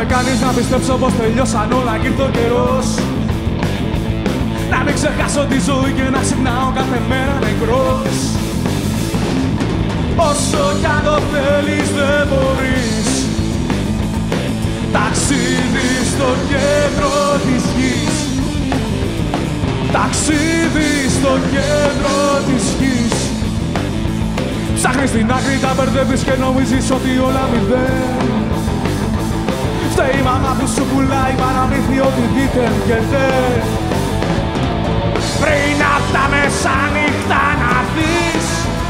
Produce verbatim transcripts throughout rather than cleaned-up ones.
με κάνεις να πιστέψω πως τελειώσαν όλα κι ήρθε ο καιρός. Να μην ξεχάσω τη ζωή και να ξυπνάω κάθε μέρα νεκρός. Όσο κι αν το θέλεις δεν μπορείς. Ταξίδι στο κέντρο της γης. Ταξίδι στο κέντρο της γης. Ψάχνεις την άκρη, τα μπερδεύεις και νομίζεις ότι όλα μηδέν. Φταίει η μάμα που σου πουλάει παραμύθι ότι δίθεν και δεν. Πριν απ' τα μεσάνυχτα να δεις.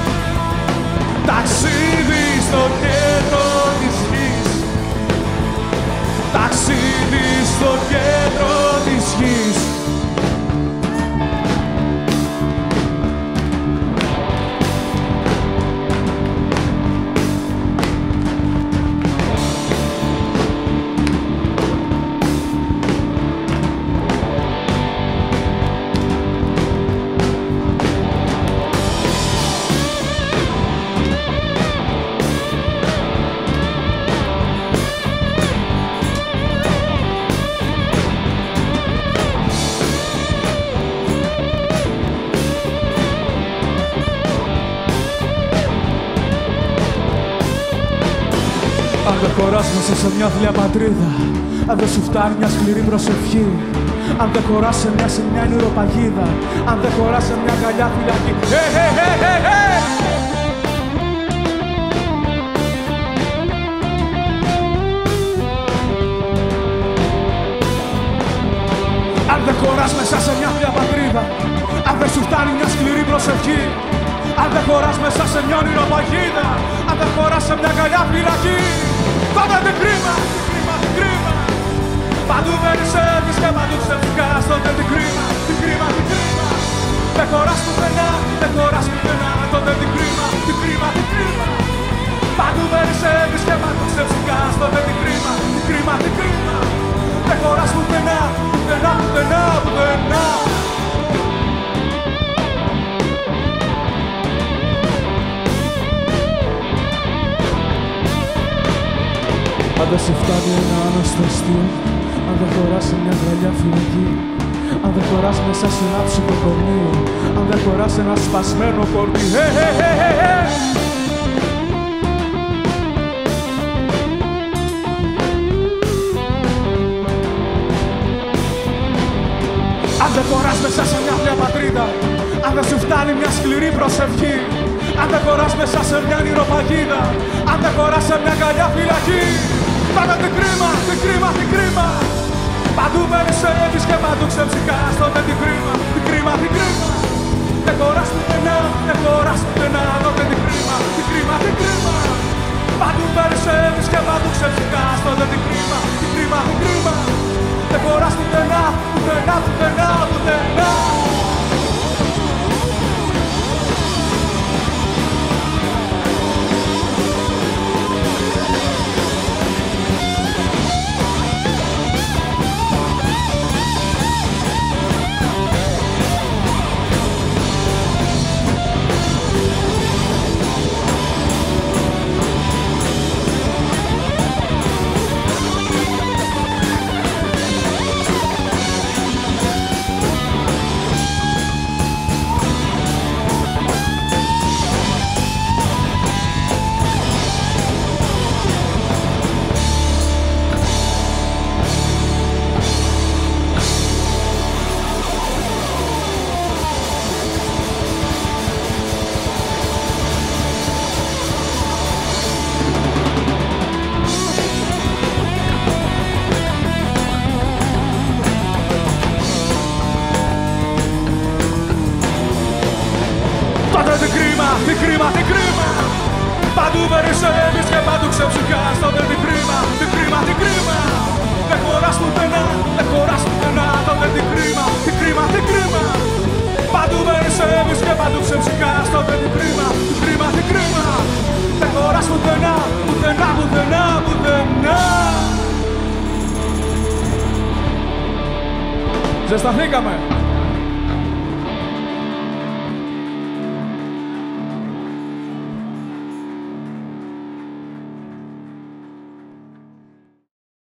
Ταξίδι στο κέντρο της γης. Ταξίδι στο κέντρο της γης. Αν δεν χωράς μέσα σε μια θλιά πατρίδα, αν δεν σου φτάνει μια σκληρή προσευχή, αν δεν χωράς σε μια σε μια νηροπαγίδα, αν δεν χωράς σε μια αγκαλιά φυλακή. Hey, hey, hey, hey, hey! Αν δεν χωράς μέσα σε μια θλιά πατρίδα, αν δεν σου φτάνει μια σκληρή προσευχή, αν δεν χωράς μέσα σε μια νηροπαγίδα, αν δεν χωράς σε μια αγκαλιά φυλακή, τότε τι κρίμα, τι κρίμα, τι κρίμα. Παντού περισσεύεις και παντού ξεφυγάς, τότε τι κρίμα, τι κρίμα, τι κρίμα. Δεν χωράς πουθενά, δεν χωράς πουθενά, τότε τι κρίμα, τι κρίμα, τι κρίμα. Παντού περισσεύεις και παντού ξεφυγάς, τότε τι κρίμα, τι κρίμα, τι κρίμα. Δεν χωράς πουθενά, πουθενά, πουθενά, πουθενά. Αν δεν σου φτάνει ένα άνωστο αστείο, αν δεν χωράς σε μια γραλιά φυλακή, αν δεν χωράς μέσα σε ένα ψυχοκομείο, αν δεν χωράς ένα σπασμένο κορμί. Hey, hey, hey, hey, hey. Αν δεν χωράς μέσα σε μια θλιά πατρίδα, αν δεν σου φτάνει μια σκληρή προσευχή, αν δεν χωράς μέσα σε μια νηροπαγίδα, αν δεν χωράς σε μια αγκαλιά φυλακή, τότε τι κρίμα, τι κρίμα, τι κρίμα. Παντού περισσεύεις και παντού ξεψυχάς, τότε τι κρίμα, τι κρίμα, τι κρίμα. Δεν χωράς πουθενά, δεν χωράς πουθενά, τότε τι κρίμα, τι κρίμα, τι κρίμα. Παντού περισσεύεις και παντού ξεψυχάς, τότε τι κρίμα, τι κρίμα, τι κρίμα. Δεν χωράς πουθενά, πουθενά, πουθενά, πουθενά. Τι κρίμα, τι κρίμα. Παντού περισσεύεις και παντού ξεψυχάς, τότε τι κρίμα, τι κρίμα, τι κρίμα. Δεν χωράς πουθενά, δεν χωράς πουθενά, τότε τι κρίμα, τι κρίμα, τι κρίμα. Παντού περισσεύεις και παντού ξεψυχάς, τότε τι κρίμα, τι κρίμα, τι κρίμα. Δεν χωράς πουθενά, πουθενά, πουθενά, πουθενά. Ζεσταθήκαμε.